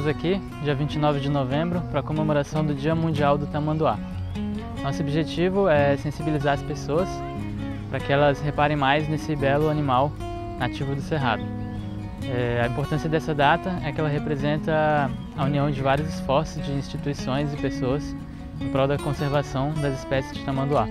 aqui, dia 29 de novembro, para a comemoração do Dia Mundial do Tamanduá. Nosso objetivo é sensibilizar as pessoas para que elas reparem mais nesse belo animal nativo do Cerrado. A importância dessa data é que ela representa a união de vários esforços de instituições e pessoas em prol da conservação das espécies de tamanduá.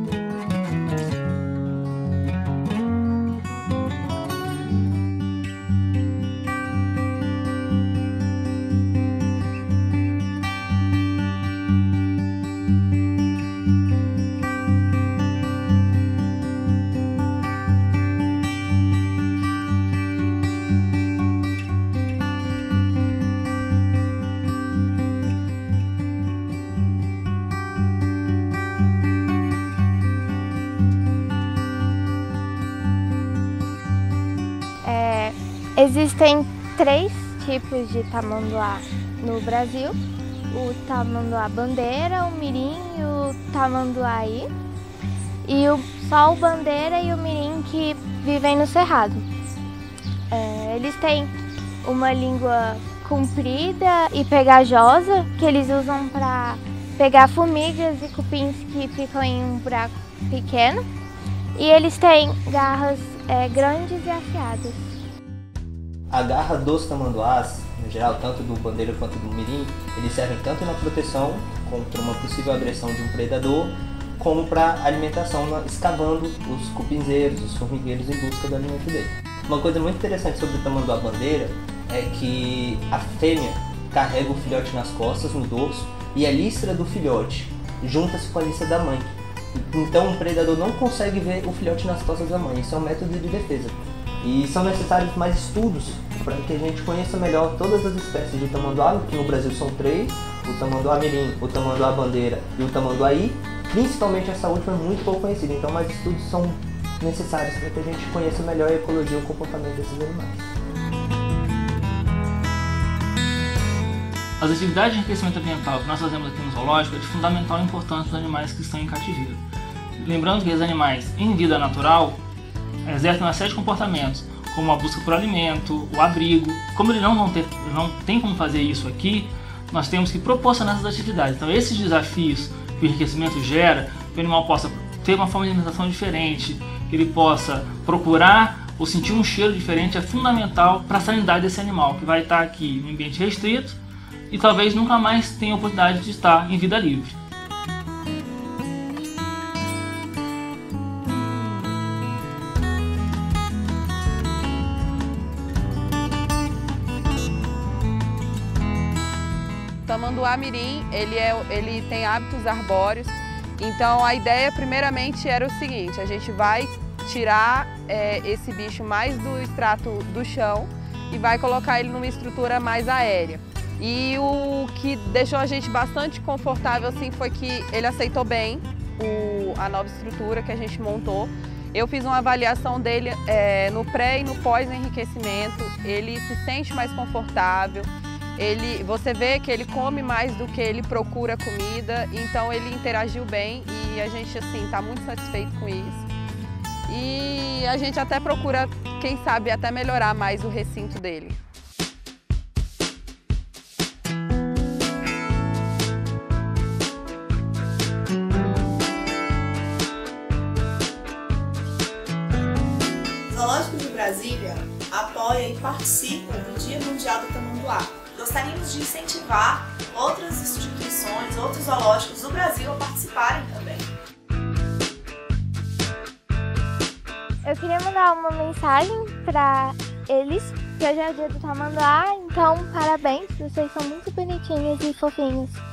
Existem 3 tipos de tamanduá no Brasil: o tamanduá bandeira, o mirim e o tamanduaí, e só o bandeira e o mirim que vivem no cerrado. Eles têm uma língua comprida e pegajosa que eles usam para pegar formigas e cupins que ficam em um buraco pequeno, e eles têm garras grandes e afiadas. A garra dos tamanduás, no geral, tanto do bandeira quanto do mirim, eles servem tanto na proteção contra uma possível agressão de um predador, como para alimentação, escavando os cupinzeiros, os formigueiros em busca do alimento dele. Uma coisa muito interessante sobre o tamanduá bandeira é que a fêmea carrega o filhote nas costas, no dorso, e a listra do filhote junta-se com a listra da mãe. Então o predador não consegue ver o filhote nas costas da mãe. Isso é um método de defesa. E são necessários mais estudos para que a gente conheça melhor todas as espécies de tamanduá, que no Brasil são 3, o tamanduá mirim, o tamanduá bandeira e o tamanduaí. Principalmente essa última é muito pouco conhecida, então mais estudos são necessários para que a gente conheça melhor a ecologia e o comportamento desses animais. As atividades de enriquecimento ambiental que nós fazemos aqui no zoológico é de fundamental importância dos animais que estão em cativeiro. Lembrando que os animais em vida natural exercem uma série de comportamentos, como a busca por alimento, o abrigo. Como ele não tem como fazer isso aqui, nós temos que proporcionar essas atividades. Então esses desafios que o enriquecimento gera, que o animal possa ter uma forma de alimentação diferente, que ele possa procurar ou sentir um cheiro diferente, é fundamental para a sanidade desse animal, que vai estar aqui em um ambiente restrito e talvez nunca mais tenha a oportunidade de estar em vida livre. O tamanduá mirim, ele tem hábitos arbóreos, então a ideia primeiramente era o seguinte: a gente vai tirar esse bicho mais do extrato do chão e vai colocar ele numa estrutura mais aérea. E o que deixou a gente bastante confortável assim foi que ele aceitou bem a nova estrutura que a gente montou. Eu fiz uma avaliação dele no pré e no pós-enriquecimento. Ele se sente mais confortável, você vê que ele come mais do que ele procura comida, então ele interagiu bem e a gente assim está muito satisfeito com isso. E a gente até procura, quem sabe, até melhorar mais o recinto dele. O Zoológico de Brasília apoia e participa do Dia Mundial do Tamanduá. Gostaríamos de incentivar outras instituições, outros zoológicos do Brasil a participarem também. Eu queria mandar uma mensagem para eles, que hoje é o dia do tamanduá, então parabéns, vocês são muito bonitinhos e fofinhos.